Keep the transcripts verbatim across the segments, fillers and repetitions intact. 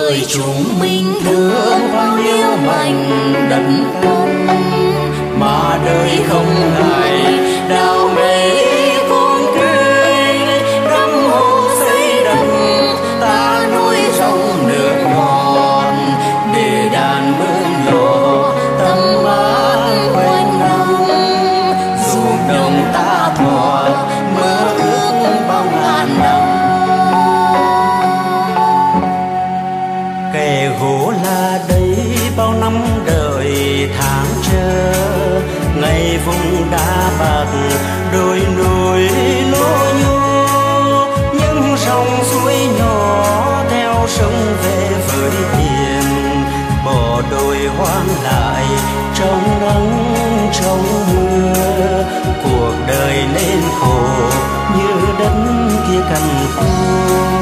đời chúng mình thương bao nhiêu mảnh đất cằn, mà đời không ngại đào mấy vốn cây đắm hồ xây đất ta nuôi trong nước ngọt để đàn bướm lò tâm mát quanh năm ruộng đồng ta thỏa mơ ước bao ngàn năm. Kẻ gỗ là đây bao năm đời tháng chờ ngày vùng đá bạc đôi núi lô nhô những dòng suối nhỏ theo sông về với biển bỏ đồi hoang lại trong nắng trong mưa cuộc đời nên khổ như đất kia cằn khô.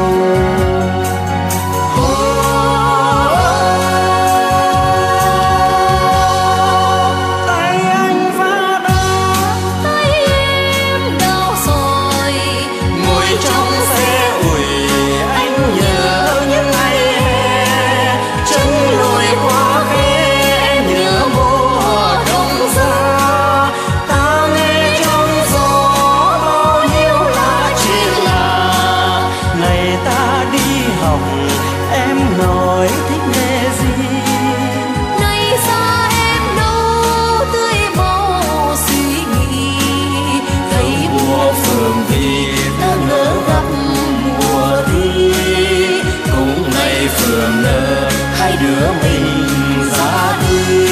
Hai đứa mình ra đi.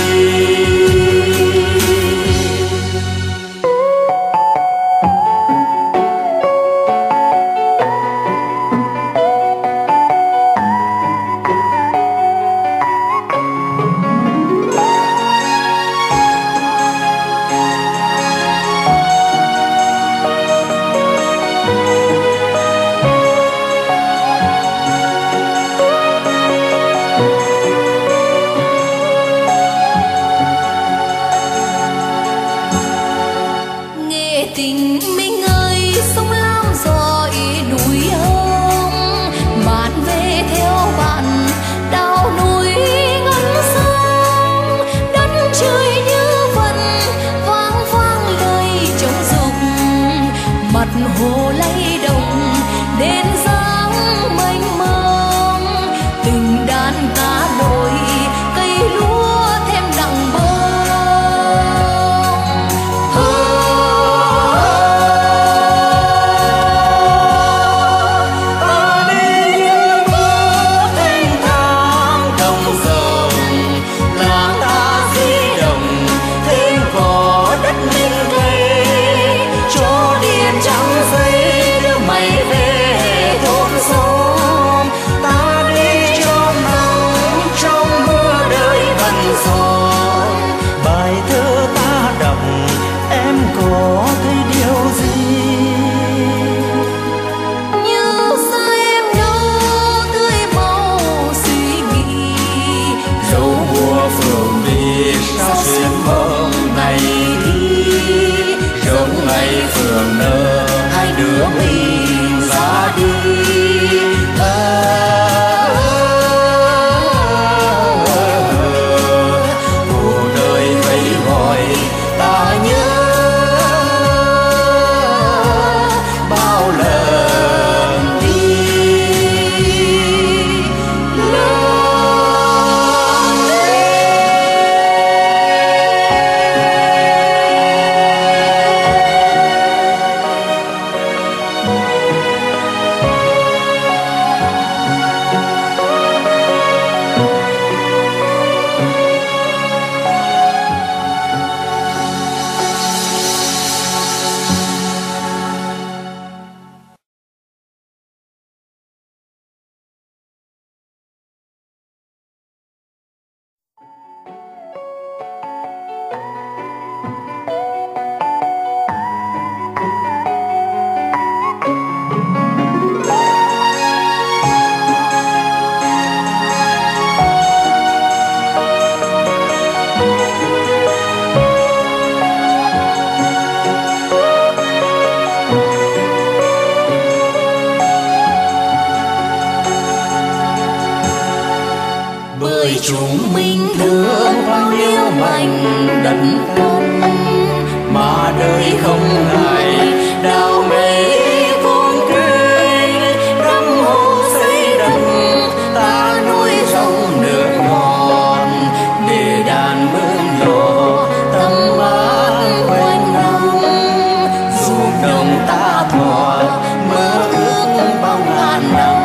đời chúng mình thương bao nhiêu mảnh đất thân, mà đời không ngại đào mấy vốn cây đắm hồ xây đất, ta nuôi dòng nước ngọt để đàn bướm nhỏ tầm bát quanh năm, ruộng đồng ta thỏa mơ ước bao ngàn năm.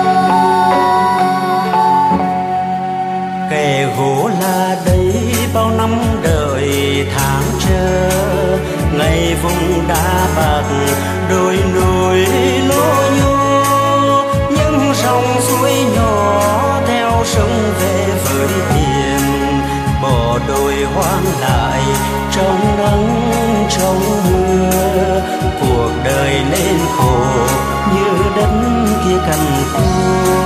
Kẻ gỗ là đây bao năm đời tháng chờ, ngày vùng đá bạc đôi núi lô nhô, những dòng suối nhỏ theo sông về với biển, bỏ đồi hoang lại trong nắng trong mưa, cuộc đời nên khổ như đất kia cằn cỗi.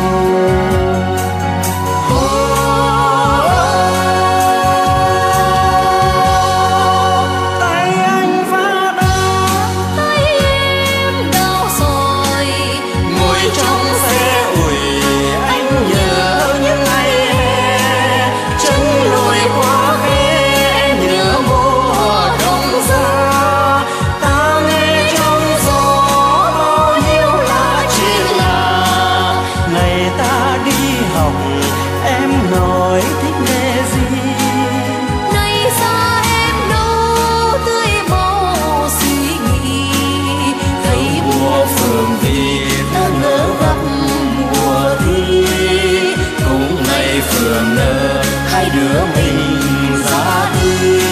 Phường nở hai đứa mình ra đi.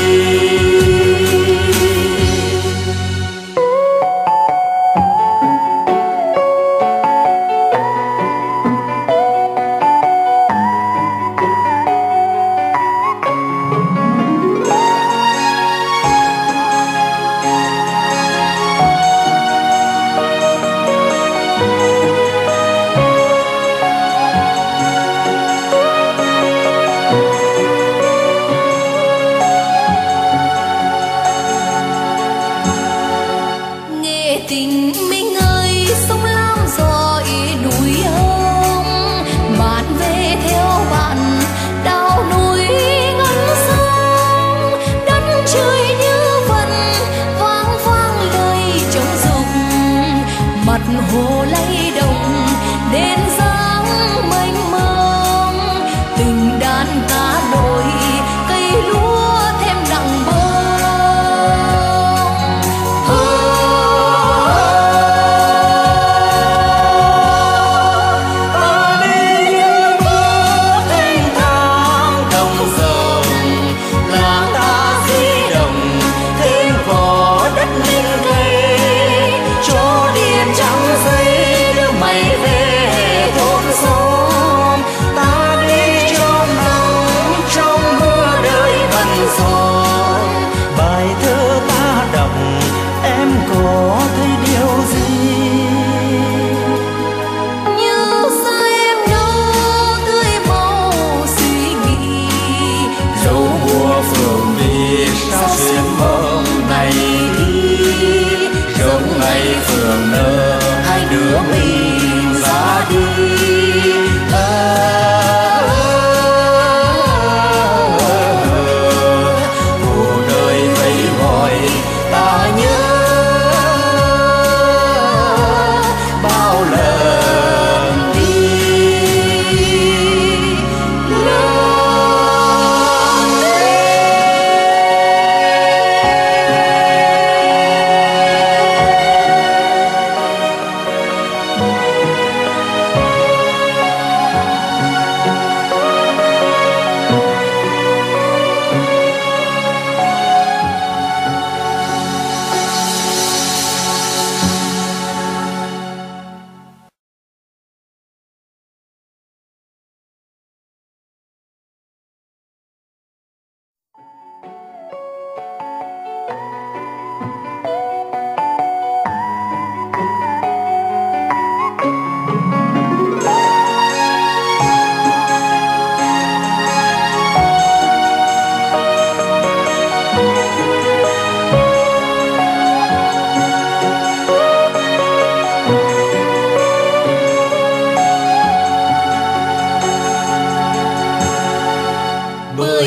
Tình mình ơi sông Lam dọi núi hồng, bạn về theo bạn đào núi ngân sông, đất trời như vần vang vang lời trống dục, mặt hồ lay động đến dáng mênh mông, tình đàn cá đồi cây lúa thêm đặng bông. Mày về thôn xóm ta đi cho lòng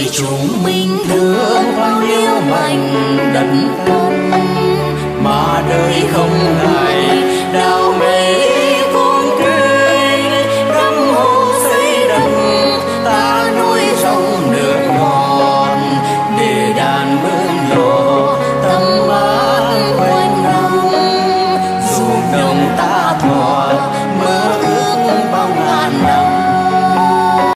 rồi chúng mình thương bao nhiêu mảnh đất cằn, mà đời không ngờ